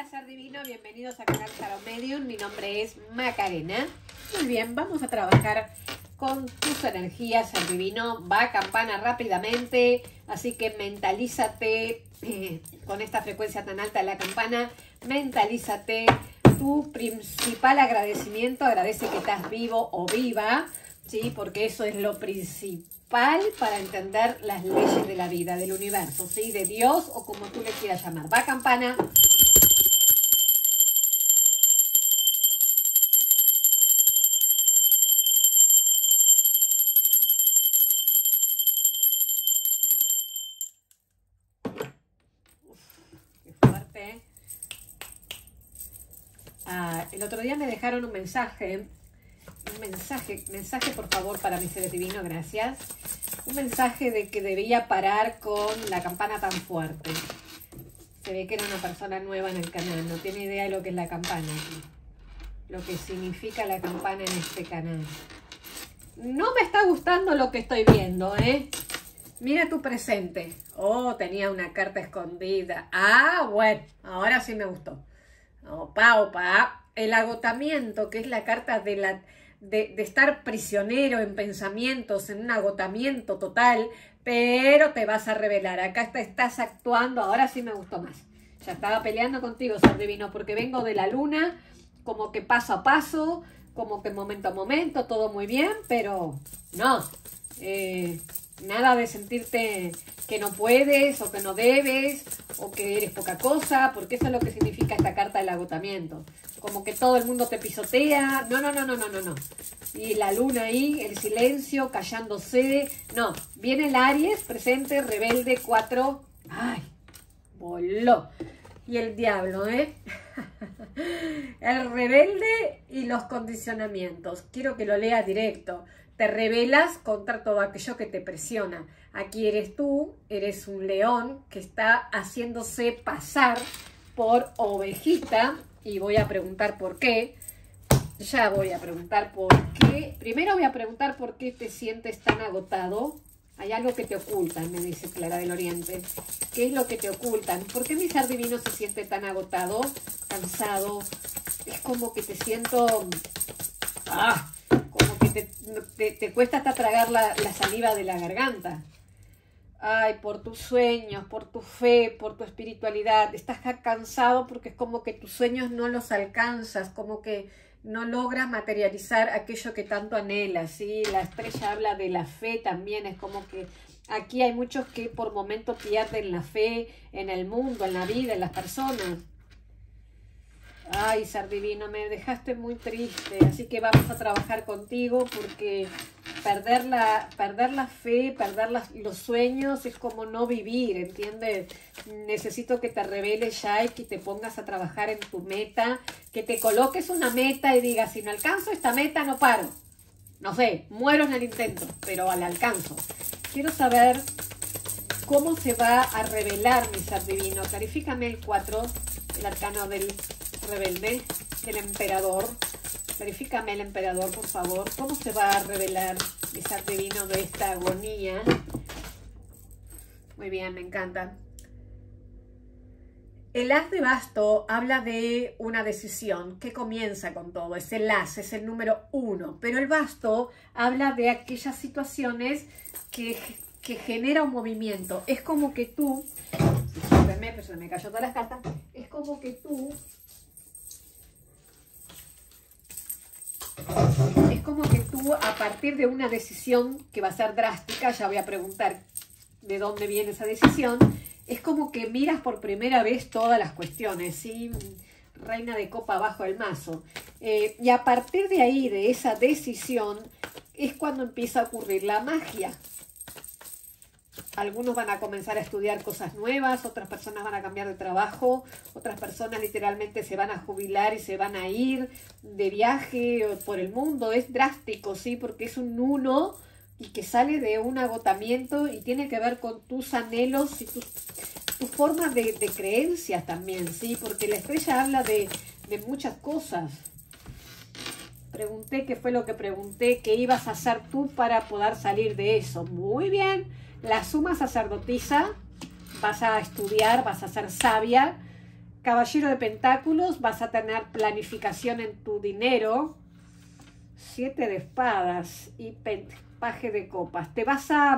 Hola Ser Divino, bienvenidos a Canal Tarot Medium. Mi nombre es Macarena. Muy bien, vamos a trabajar con tus energías, Ser Divino. Va a campana rápidamente, así que mentalízate con esta frecuencia tan alta de la campana. Mentalízate tu principal agradecimiento. Agradece que estás vivo o viva, ¿sí? Porque eso es lo principal para entender las leyes de la vida, del universo, ¿sí? De Dios o como tú le quieras llamar. Va a campana. El otro día me dejaron un mensaje por favor para mis seres divinos, gracias. Un mensaje de que debía parar con la campana tan fuerte. Se ve que era una persona nueva en el canal, no tiene idea de lo que es la campana, lo que significa la campana en este canal. No me está gustando lo que estoy viendo, ¿eh? Mira tu presente. Oh, tenía una carta escondida. Ah, bueno, ahora sí me gustó. Opa, opa. El agotamiento, que es la carta de estar prisionero en pensamientos, en un agotamiento total, pero te vas a revelar. Acá estás actuando, ahora sí me gustó más. Ya estaba peleando contigo, Ser Divino, porque vengo de la luna, como que paso a paso, como que momento a momento, todo muy bien, pero no. Nada de sentirte que no puedes o que no debes o que eres poca cosa, porque eso es lo que significa esta carta del agotamiento. Como que todo el mundo te pisotea. No, no, no, no, no, no, no. Y la luna ahí, el silencio, callándose. No, viene el Aries, presente, rebelde, 4. Ay, voló. Y el diablo, ¿eh? El rebelde y los condicionamientos. Quiero que lo lea directo. Te rebelas contra todo aquello que te presiona. Aquí eres tú, eres un león que está haciéndose pasar por ovejita. Y voy a preguntar por qué. Ya voy a preguntar por qué. Primero voy a preguntar por qué te sientes tan agotado. Hay algo que te ocultan, me dice Clara del Oriente. ¿Qué es lo que te ocultan? ¿Por qué mi ser divino se siente tan agotado, cansado? Es como que te siento... como que te cuesta hasta tragar la saliva de la garganta. Ay, por tus sueños, por tu fe, por tu espiritualidad. Estás cansado porque es como que tus sueños no los alcanzas, como que no logras materializar aquello que tanto anhelas, ¿sí? La estrella habla de la fe también, es como que aquí hay muchos que por momentos pierden la fe en el mundo, en la vida, en las personas. Ay, Ser Divino, me dejaste muy triste, así que vamos a trabajar contigo porque perder la fe, perder los sueños es como no vivir, ¿entiendes? Necesito que te reveles ya y que te pongas a trabajar en tu meta, que te coloques una meta y digas, si no alcanzo esta meta no paro. No sé, muero en el intento, pero al alcanzo. Quiero saber cómo se va a revelar mi Ser Divino. Clarifícame el 4, el arcano del rebelde, el emperador. Verifícame el emperador, por favor. ¿Cómo se va a revelar mi Ser Divino de esta agonía? Muy bien, me encanta. El as de basto habla de una decisión que comienza con todo. Es el as, es el número 1. Pero el basto habla de aquellas situaciones que genera un movimiento. Es como que tú... Discúlpenme, pero se me cayó todas las cartas. Es como que tú... Es como que tú, a partir de una decisión que va a ser drástica, ya voy a preguntar de dónde viene esa decisión, es como que miras por primera vez todas las cuestiones, ¿sí? Reina de copa abajo del mazo. Y a partir de ahí, de esa decisión, es cuando empieza a ocurrir la magia. Algunos van a comenzar a estudiar cosas nuevas, otras personas van a cambiar de trabajo, otras personas literalmente se van a jubilar y se van a ir de viaje por el mundo. Es drástico, ¿sí? Porque es un 1 y que sale de un agotamiento y tiene que ver con tus anhelos y tus formas de creencias también, ¿sí? Porque la estrella habla de muchas cosas. Pregunté qué fue lo que pregunté, qué ibas a hacer tú para poder salir de eso. Muy bien. La suma sacerdotisa, vas a estudiar, vas a ser sabia Caballero de Pentáculos, vas a tener planificación en tu dinero. 7 de espadas y paje de copas. Vas a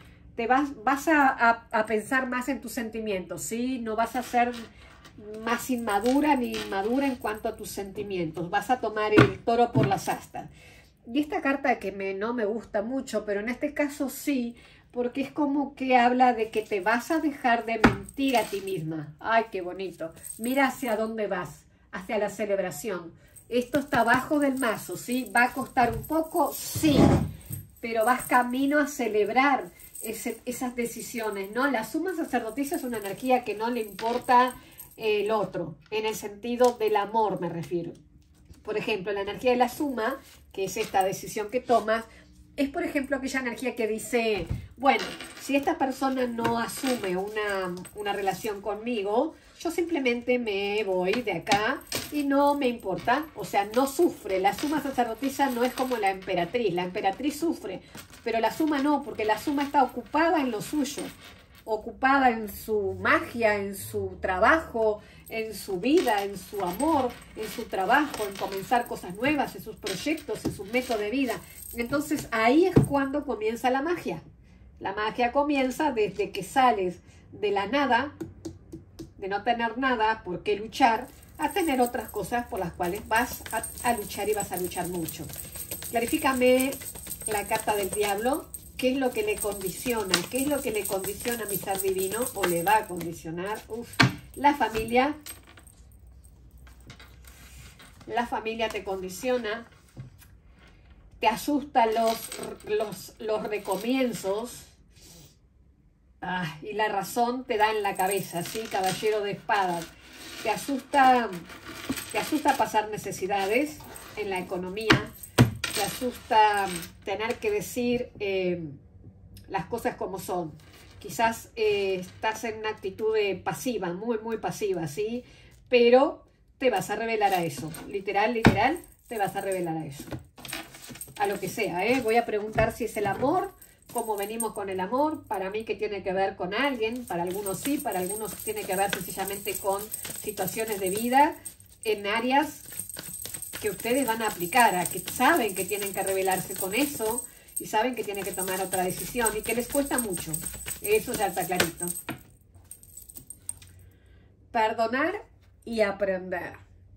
pensar más en tus sentimientos, ¿sí? No vas a ser más inmadura ni inmadura en cuanto a tus sentimientos. Vas a tomar el toro por las astas. Y esta carta que no me gusta mucho, pero en este caso sí, porque es como que habla de que te vas a dejar de mentir a ti misma. ¡Ay, qué bonito! Mira hacia dónde vas, hacia la celebración. Esto está abajo del mazo, ¿sí? ¿Va a costar un poco? Sí, pero vas camino a celebrar esas decisiones, ¿no? La suma sacerdotisa es una energía que no le importa el otro, en el sentido del amor me refiero. Por ejemplo, la energía de la suma, que es esta decisión que tomas, es por ejemplo aquella energía que dice, bueno, si esta persona no asume una relación conmigo, yo simplemente me voy de acá y no me importa, o sea, no sufre. La suma sacerdotisa no es como la emperatriz sufre, pero la suma no, porque la suma está ocupada en lo suyo, ocupada en su magia, en su trabajo, en su vida, en su amor, en su trabajo, en comenzar cosas nuevas, en sus proyectos, en su método de vida. Entonces ahí es cuando comienza la magia. La magia comienza desde que sales de la nada, de no tener nada por qué luchar, a tener otras cosas por las cuales vas a luchar y vas a luchar mucho. Clarifícame la carta del diablo. ¿Qué es lo que le condiciona? ¿Qué es lo que le condiciona a mi ser divino? ¿O le va a condicionar? La familia. La familia te condiciona. Te asustan los recomienzos. Y la razón te da en la cabeza, ¿sí? Caballero de espadas. Te asusta pasar necesidades en la economía. Te asusta tener que decir las cosas como son. Quizás estás en una actitud pasiva, muy, muy pasiva, ¿sí? Pero te vas a revelar a eso. Literal, te vas a revelar a eso. A lo que sea, ¿eh? Voy a preguntar si es el amor, cómo venimos con el amor. Para mí, que tiene que ver con alguien. Para algunos sí, para algunos tiene que ver sencillamente con situaciones de vida en áreas que ustedes van a aplicar, a que saben que tienen que revelarse con eso y saben que tienen que tomar otra decisión y que les cuesta mucho. Eso ya está clarito. Perdonar y aprender.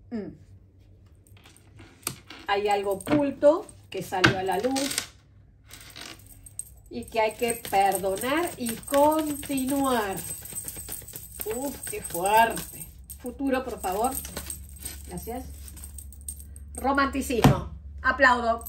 Hay algo oculto que salió a la luz y que hay que perdonar y continuar. ¡Qué fuerte! Futuro, por favor. Gracias. Romanticismo. Aplaudo.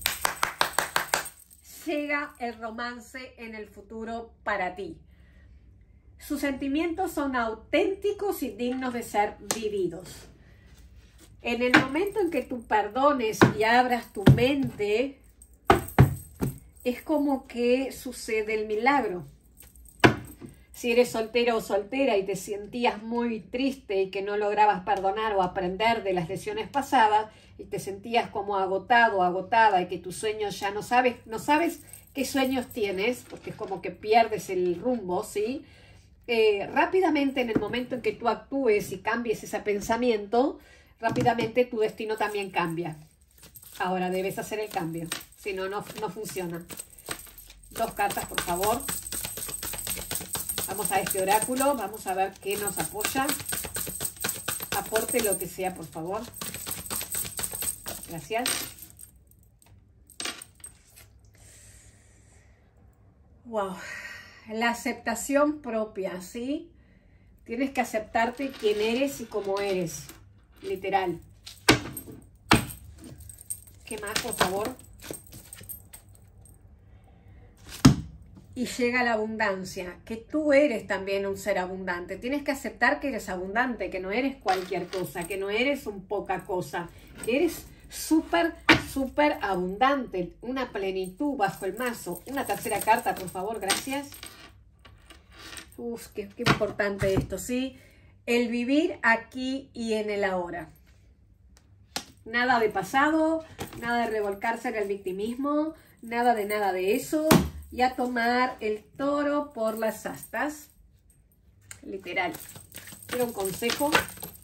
Llega el romance en el futuro para ti. Sus sentimientos son auténticos y dignos de ser vividos. En el momento en que tú perdones y abras tu mente, es como que sucede el milagro. Si eres soltero o soltera y te sentías muy triste y que no lograbas perdonar o aprender de las lecciones pasadas y te sentías como agotado o agotada y que tus sueños ya no sabes qué sueños tienes, porque es como que pierdes el rumbo, ¿sí? Rápidamente, en el momento en que tú actúes y cambies ese pensamiento, rápidamente tu destino también cambia. Ahora debes hacer el cambio, si no, no funciona. 2 cartas, por favor. Vamos a este oráculo, vamos a ver qué nos apoya. Aporte lo que sea, por favor. Gracias. Wow. La aceptación propia, ¿sí? Tienes que aceptarte quién eres y cómo eres. Literal. ¿Qué más, por favor? Y llega la abundancia, que tú eres también un ser abundante. Tienes que aceptar que eres abundante, que no eres cualquier cosa, que no eres un poca cosa, que eres súper, súper abundante, una plenitud bajo el mazo. Una tercera carta, por favor, gracias. Qué importante esto, ¿sí? El vivir aquí y en el ahora. Nada de pasado, nada de revolcarse en el victimismo, nada de eso. Y a tomar el toro por las astas. Literal. Quiero un consejo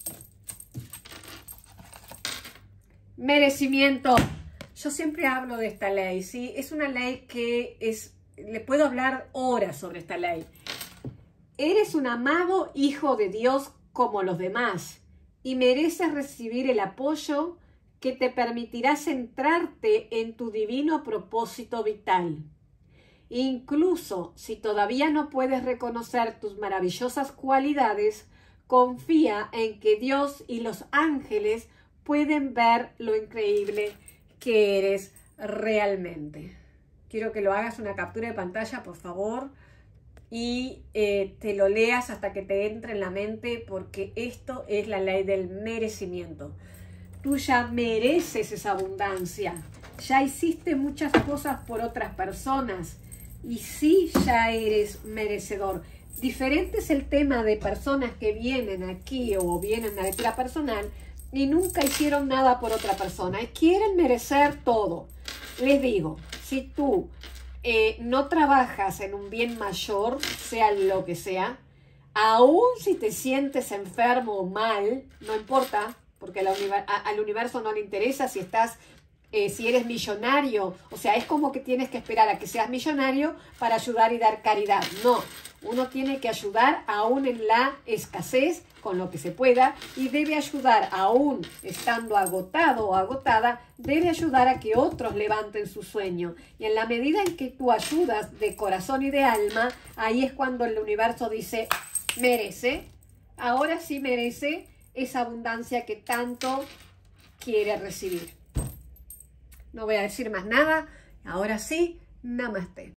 Merecimiento. Yo siempre hablo de esta ley, ¿sí? Es una ley que le puedo hablar horas sobre esta ley. Eres un amado hijo de Dios como los demás y mereces recibir el apoyo que te permitirá centrarte en tu divino propósito vital. Incluso si todavía no puedes reconocer tus maravillosas cualidades, confía en que Dios y los ángeles pueden ver lo increíble que eres realmente. Quiero que lo hagas una captura de pantalla, por favor, y te lo leas hasta que te entre en la mente, porque esto es la ley del merecimiento. Tú ya mereces esa abundancia. Ya hiciste muchas cosas por otras personas y sí, ya eres merecedor. Diferente es el tema de personas que vienen aquí o vienen a una lectura personal y nunca hicieron nada por otra persona y quieren merecer todo. Les digo, si tú no trabajas en un bien mayor, sea lo que sea, aún si te sientes enfermo o mal, no importa, porque al universo no le interesa si eres millonario. O sea, es como que tienes que esperar a que seas millonario para ayudar y dar caridad. No, uno tiene que ayudar aún en la escasez, con lo que se pueda, y debe ayudar aún estando agotado o agotada, debe ayudar a que otros levanten su sueño. Y en la medida en que tú ayudas de corazón y de alma, ahí es cuando el universo dice, merece, ahora sí merece esa abundancia que tanto quiere recibir. No voy a decir más nada, ahora sí, namaste.